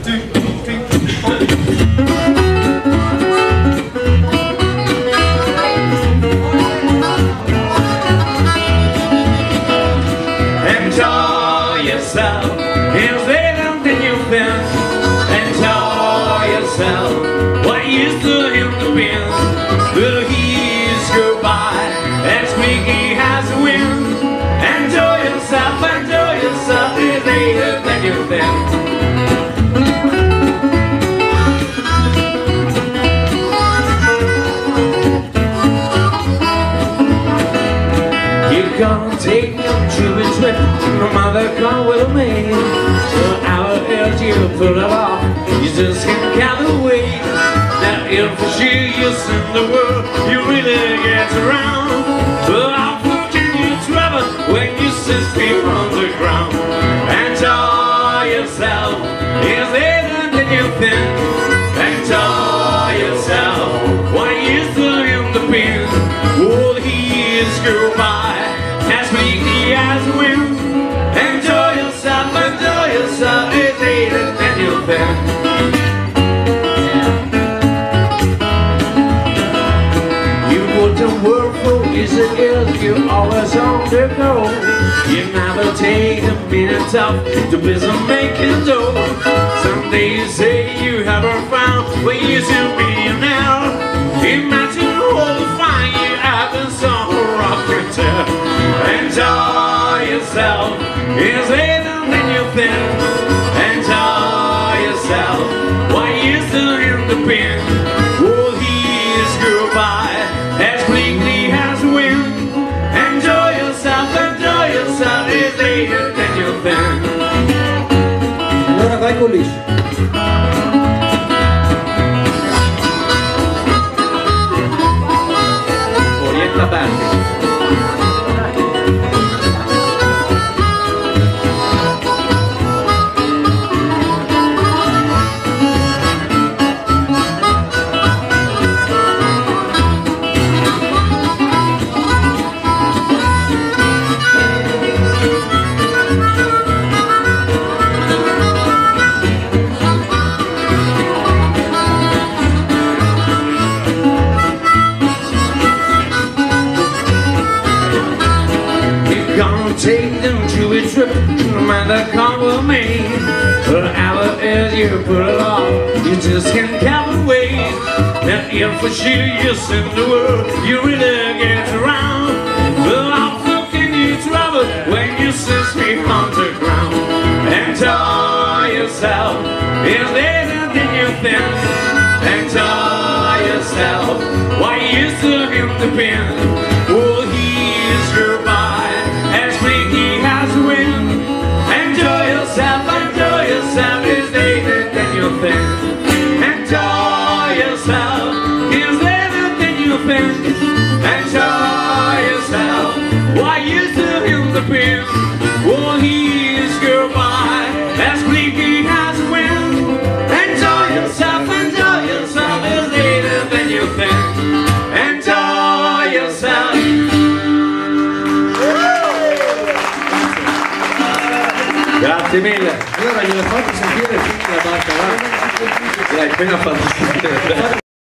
Enjoy yourself, is there something you think? Enjoy yourself, what used to him the wind? Will he's go by, as quickly as the wind? Enjoy yourself, is later than you think. You're gonna take them to a trip, no matter come with me. So our ears you put it off, you just can't count away. Now if you use in the world, you really get around. But how far can you travel when you sit feet on the ground? Enjoy yourself, is there than you think? Enjoy yourself, why is there in the pen? All he is go by, as quickly as the wind. Enjoy yourself, is later than you think. You wouldn't work for easy if you're always on the go. You never take a minute off to business making dough. Someday you say you haven't found where you should be now. Imagine all the fun you have in some rock and tell. Enjoy yourself, is later than you think. Enjoy yourself, why you still in the pen? All he is go by, as quickly as the wind. Enjoy yourself, is later than you think. Allora vai con liscio. Orienta bene. Gonna take them to a trip, no matter come with me. But our as you put it off, you just can't count away. Now if for sure you're in the world, you really get around. But how far can you travel when you 6 feet on the ground? Enjoy yourself, is later than you think. Enjoy yourself, why you still in the pen? Oh, he's your by, as quickly as the wind. Enjoy yourself, is later than you think. Enjoy yourself, is later than you think. Enjoy yourself, why you still in the pen? Oh, he's go by, as quickly as the wind. Enjoy yourself, is later than you think. Enjoy yourself. Grazie mille. Allora glielo faccio sentire finché la barca va. L'hai appena fatto sentire.